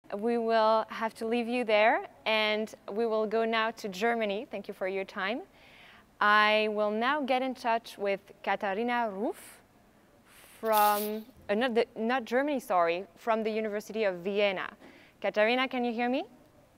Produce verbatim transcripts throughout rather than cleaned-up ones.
we will have to leave you there, and we will go now to Germany. Thank you for your time. I will now get in touch with Katharina Ruf from, uh, not, the, not Germany, sorry, from the University of Vienna. Katharina, can you hear me?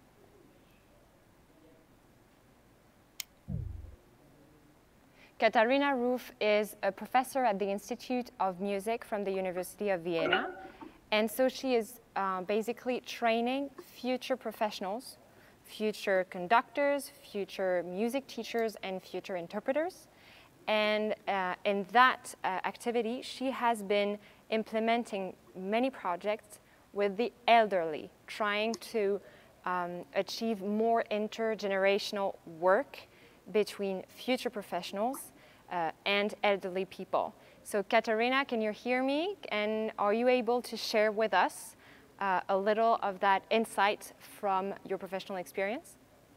Katharina Ruf is a professor at the Institute of Music from the University of Vienna. And so she is uh, basically training future professionals, future conductors, future music teachers, and future interpreters. And uh, in that uh, activity, she has been implementing many projects with the elderly, trying to um, achieve more intergenerational work between future professionals uh, and elderly people. So Katharina, can you hear me? And are you able to share with us uh, a little of that insight from your professional experience?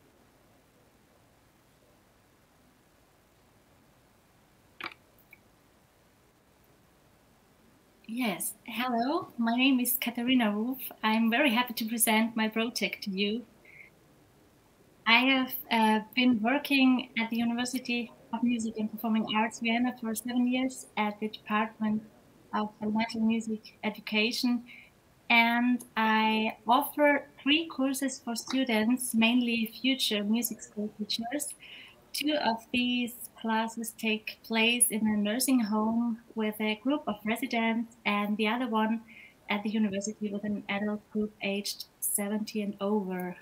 Yes, hello, my name is Katharina Ruf. I'm very happy to present my project to you. I have uh, been working at the University of Music and Performing Arts Vienna for seven years at the Department of Elemental Music Education, and I offer three courses for students, mainly future music school teachers. Two of these classes take place in a nursing home with a group of residents, and the other one at the university with an adult group aged seventy and over.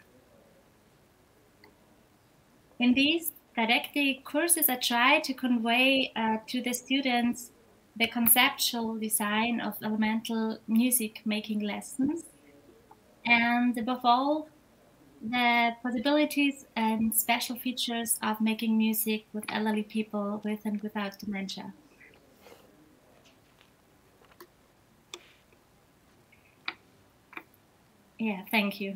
In these didactic courses, I try to convey uh, to the students the conceptual design of elemental music making lessons, and above all, the possibilities and special features of making music with elderly people with and without dementia. Yeah, thank you.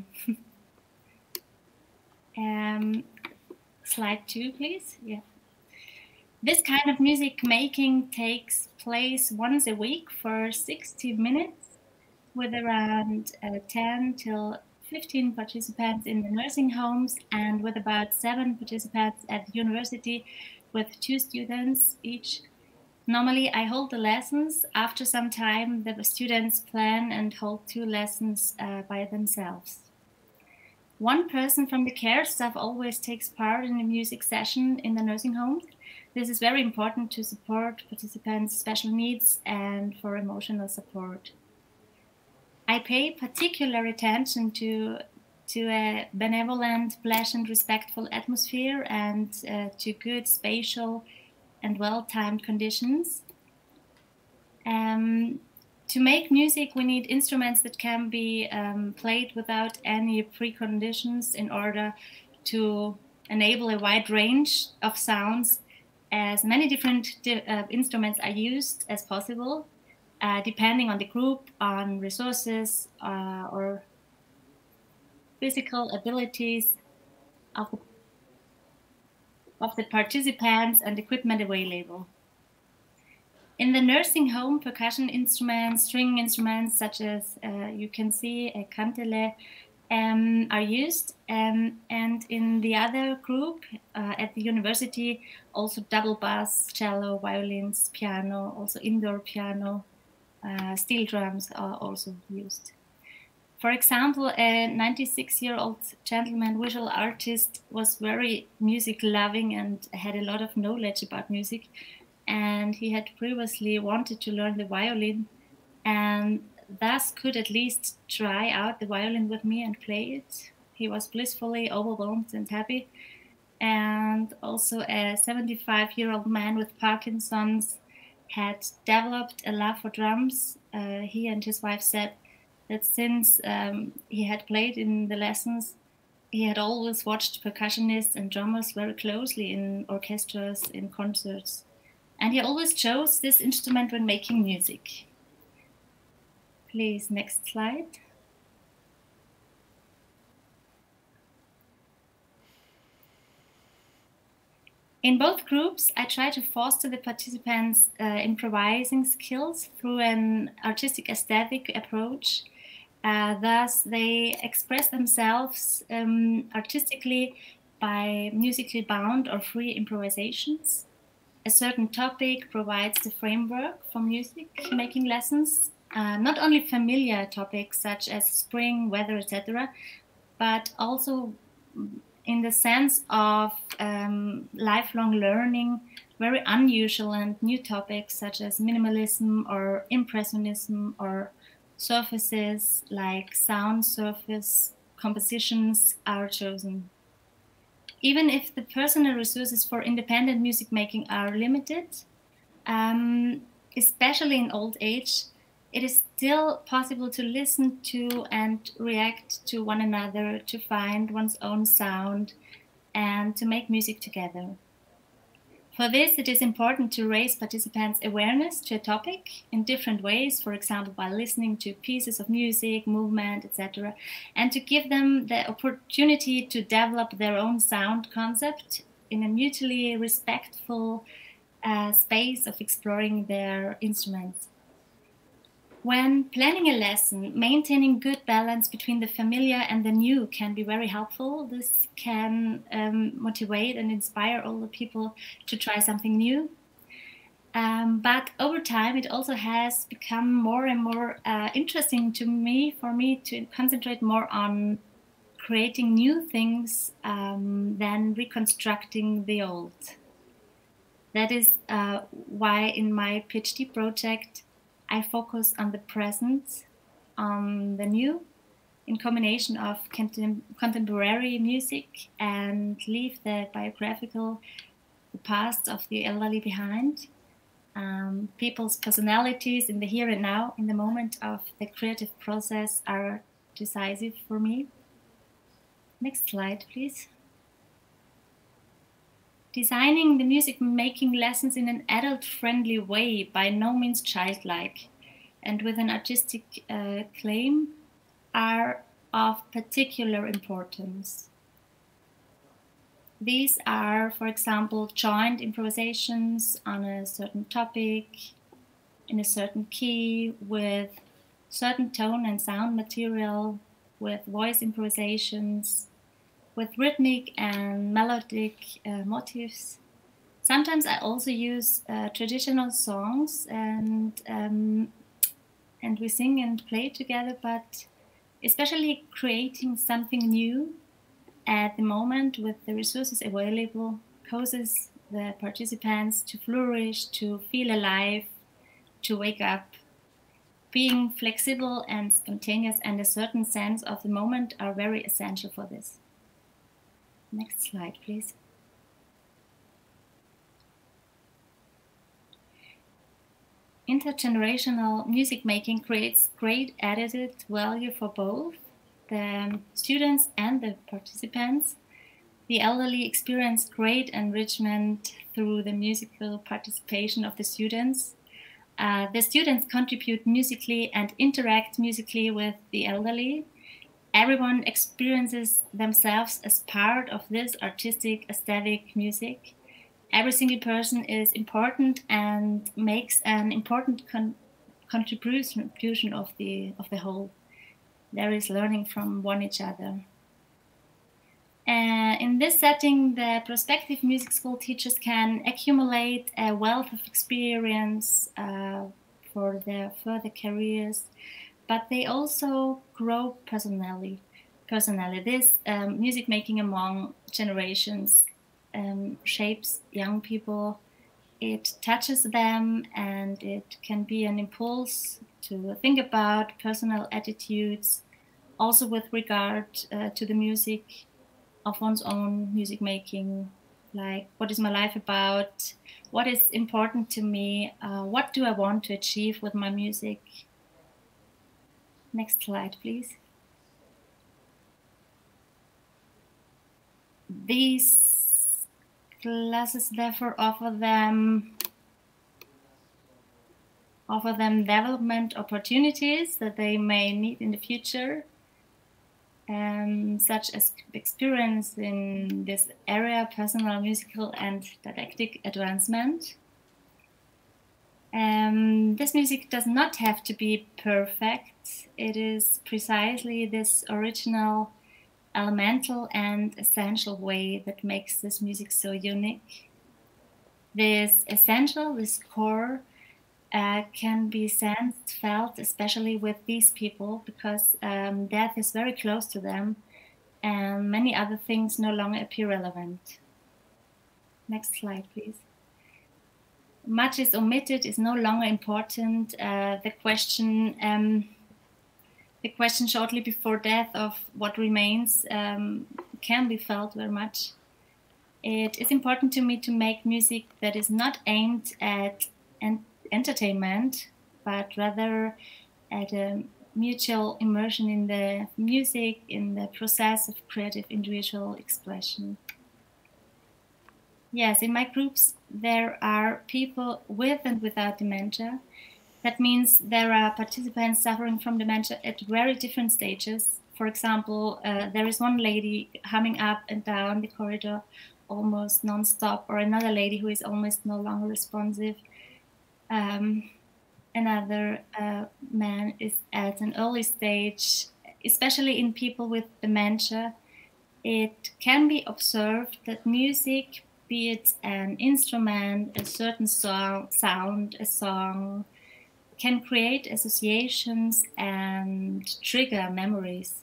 um, slide two, please. Yeah. This kind of music making takes place once a week for sixty minutes with around uh, ten till fifteen participants in the nursing homes and with about seven participants at the university with two students each. Normally, I hold the lessons. After some time, the students plan and hold two lessons uh, by themselves. One person from the care staff always takes part in the music session in the nursing homes. This is very important to support participants' special needs and for emotional support. I pay particular attention to, to a benevolent, pleasant, respectful atmosphere and uh, to good spatial and well-timed conditions. Um, to make music, we need instruments that can be um, played without any preconditions in order to enable a wide range of sounds. As many different uh, instruments are used as possible, uh, depending on the group, on resources, uh, or physical abilities of the, of the participants and equipment available. In the nursing home, percussion instruments, string instruments, such as uh, you can see a kantele, um, are used. Um, and in the other group uh, at the university, also double bass, cello, violins, piano, also indoor piano, uh, steel drums are also used. For example, a ninety-six-year-old gentleman, visual artist, was very music loving and had a lot of knowledge about music. And he had previously wanted to learn the violin and thus could at least try out the violin with me and play it. He was blissfully overwhelmed and happy. And also a seventy-five-year-old man with Parkinson's had developed a love for drums. Uh, he and his wife said that since um, he had played in the lessons, he had always watched percussionists and drummers very closely in orchestras, in concerts. And he always chose this instrument when making music. Please, next slide. In both groups, I try to foster the participants' uh, improvising skills through an artistic aesthetic approach. Uh, thus, they express themselves um, artistically by musically bound or free improvisations. A certain topic provides the framework for music making lessons, uh, not only familiar topics such as spring, weather, et cetera, but also in the sense of um, lifelong learning, very unusual and new topics such as minimalism or impressionism or surfaces like sound surface compositions are chosen. Even if the personal resources for independent music making are limited, um, especially in old age, it is still possible to listen to and react to one another, to find one's own sound, and to make music together. For this, it is important to raise participants' awareness to a topic in different ways, for example, by listening to pieces of music, movement, et cetera, and to give them the opportunity to develop their own sound concept in a mutually respectful uh, space of exploring their instruments. When planning a lesson, maintaining good balance between the familiar and the new can be very helpful. This can um, motivate and inspire all the people to try something new. Um, but over time, it also has become more and more uh, interesting to me, for me to concentrate more on creating new things um, than reconstructing the old. That is uh, why in my PhD project, I focus on the present, on the new, in combination of contem contemporary music, and leave the biographical, the past of the elderly behind. Um, people's personalities in the here and now, in the moment of the creative process, are decisive for me. Next slide, please. Designing the music making lessons in an adult-friendly way, by no means childlike, and with an artistic uh, claim, are of particular importance. These are, for example, joint improvisations on a certain topic, in a certain key, with certain tone and sound material, with voice improvisations, with rhythmic and melodic uh, motifs. Sometimes I also use uh, traditional songs and um, and we sing and play together, but especially creating something new at the moment with the resources available causes the participants to flourish, to feel alive, to wake up. Being flexible and spontaneous and a certain sense of the moment are very essential for this. Next slide, please. Intergenerational music making creates great added value for both the students and the participants. The elderly experience great enrichment through the musical participation of the students. Uh, the students contribute musically and interact musically with the elderly. Everyone experiences themselves as part of this artistic, aesthetic music. Every single person is important and makes an important con contribution of the, of the whole. There is learning from one each other. Uh, in this setting, the prospective music school teachers can accumulate a wealth of experience uh, for their further careers, but they also grow personally. Personally, this um, music making among generations um, shapes young people. It touches them, and it can be an impulse to think about personal attitudes, also with regard uh, to the music of one's own music making, like what is my life about, what is important to me, uh, what do I want to achieve with my music. Next slide, please. These classes therefore offer them offer them development opportunities that they may need in the future, um, such as experience in this area, personal, musical, and didactic advancement. Um, this music does not have to be perfect. It is precisely this original, elemental, and essential way that makes this music so unique. This essential, this core, uh, can be sensed, felt, especially with these people, because um, death is very close to them, and many other things no longer appear relevant. Next slide, please. Much is omitted, is no longer important. Uh, the question, um, the question shortly before death of what remains um, can be felt very much. It is important to me to make music that is not aimed at en entertainment, but rather at a mutual immersion in the music, in the process of creative individual expression. Yes, in my groups, there are people with and without dementia. That means there are participants suffering from dementia at very different stages. For example, uh, there is one lady humming up and down the corridor almost non-stop, or another lady who is almost no longer responsive. Um, another uh, man is at an early stage, especially in people with dementia. It can be observed that music, be it an instrument, a certain song, sound, a song, can create associations and trigger memories.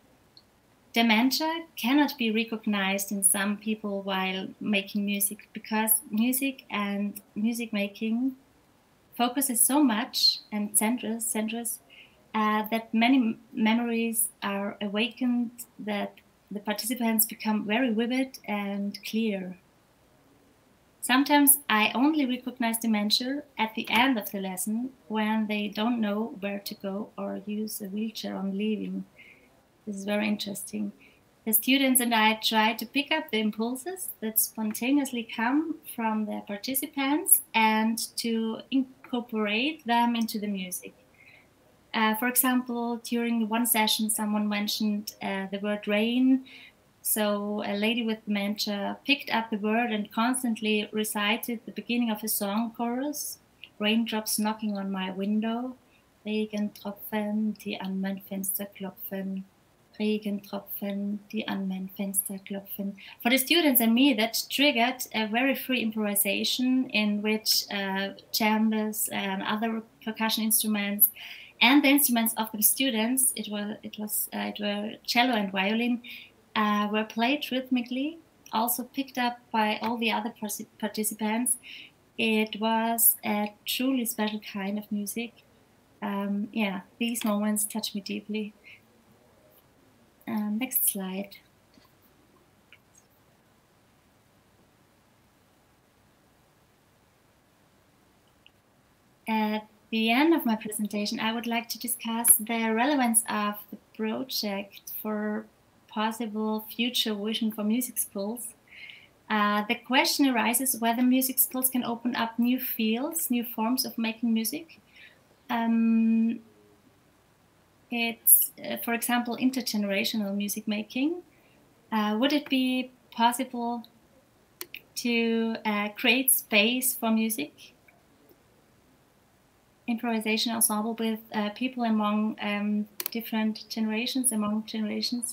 Dementia cannot be recognized in some people while making music, because music and music making focuses so much and centers, centers uh, that many memories are awakened, that the participants become very vivid and clear. Sometimes I only recognize dementia at the end of the lesson, when they don't know where to go or use a wheelchair on leaving. This is very interesting. The students and I try to pick up the impulses that spontaneously come from the participants and to incorporate them into the music. Uh, for example, during one session, someone mentioned uh, the word rain. So a lady with dementia picked up the word and constantly recited the beginning of a song chorus. Raindrops knocking on my window. Regentropfen, die an mein Fenster klopfen. Regentropfen, die an mein Fenster klopfen. For the students and me, that triggered a very free improvisation in which uh, chambers and other percussion instruments and the instruments of the students, it was, it was, uh, it were cello and violin, Uh, were played rhythmically, also picked up by all the other participants. It was a truly special kind of music. Um, yeah, these moments touch me deeply. Um, next slide. At the end of my presentation, I would like to discuss the relevance of the project for possible future vision for music schools. Uh, the question arises whether music schools can open up new fields, new forms of making music. Um, it's, uh, for example, intergenerational music making. Uh, would it be possible to uh, create space for music? Improvisation ensemble with uh, people among um, different generations, among generations.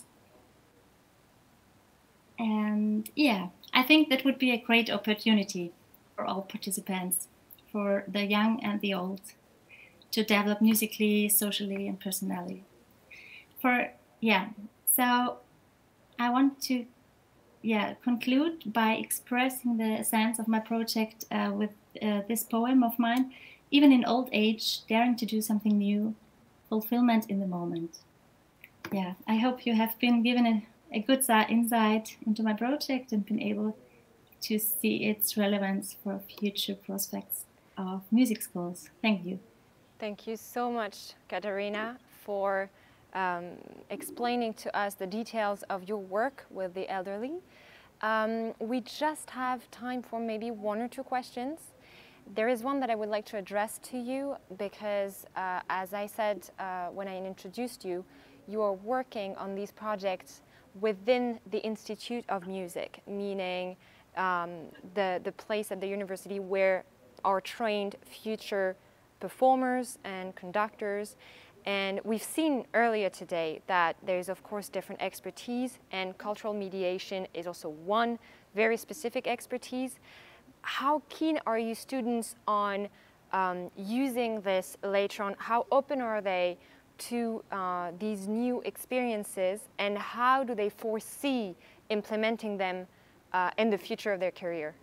And yeah, I think that would be a great opportunity for all participants, for the young and the old, to develop musically, socially, and personally. For, yeah, so I want to yeah, conclude by expressing the sense of my project uh, with uh, this poem of mine. Even in old age, daring to do something new, fulfillment in the moment. Yeah, I hope you have been given a a good insight into my project and been able to see its relevance for future prospects of music schools. Thank you. Thank you so much, Katarina, for um, explaining to us the details of your work with the elderly. Um, we just have time for maybe one or two questions. There is one that I would like to address to you because, uh, as I said uh, when I introduced you, you are working on these projects within the Institute of Music, meaning um, the, the place at the university where are trained future performers and conductors. And we've seen earlier today that there's of course different expertise, and cultural mediation is also one very specific expertise. How keen are you students on um, using this later on? How open are they to uh, these new experiences, and how do they foresee implementing them uh, in the future of their career?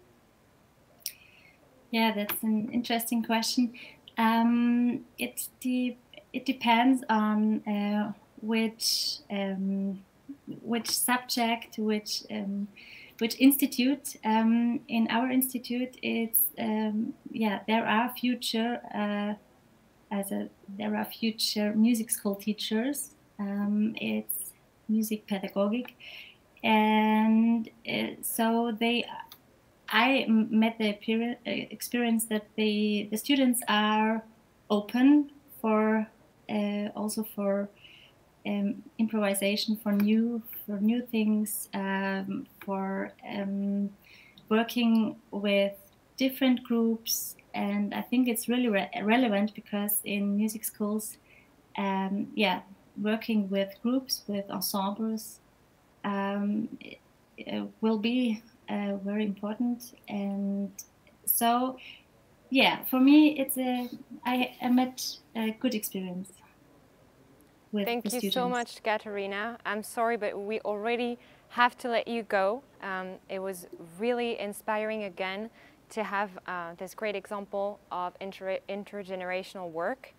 Yeah, that's an interesting question. Um, it's the it depends on uh, which um, which subject, which um, which institute. Um, in our institute, it's um, yeah, there are future uh, as a there are future music school teachers. Um, it's music pedagogic, and uh, so they. I met the experience that the the students are open for uh, also for um, improvisation, for new for new things, um, for um, working with different groups, and I think it's really re relevant because in music schools, um, yeah, working with groups, with ensembles, um, it, it will be uh, very important. And so, yeah, for me, it's a I, I met a good experience with Thank the you students. so much, Katarina. I'm sorry, but we already have to let you go. Um, it was really inspiring again to have uh, this great example of inter intergenerational work.